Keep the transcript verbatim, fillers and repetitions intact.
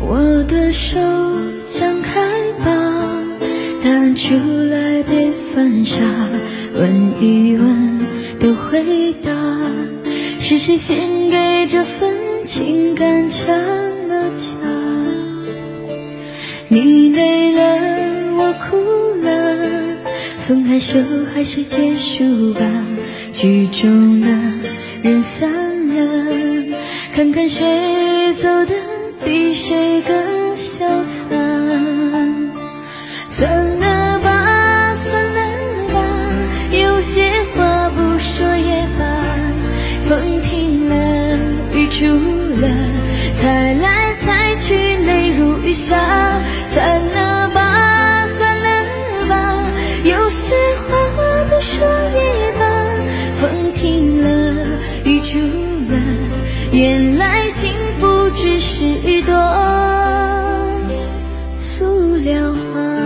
我的手张开吧，答案出来别犯傻，问一问的回答，是谁先给这份情感加了价？你累了，我哭了，松开手还是结束吧，剧终了，人散了，看看谁走得比谁更潇洒。算了吧，算了吧，有些话不说也罢，风停了，雨住了，猜来猜去泪如雨下。算了吧，算了吧，有些话不说也罢，风停了，雨住了，原来幸福只是一朵塑料花。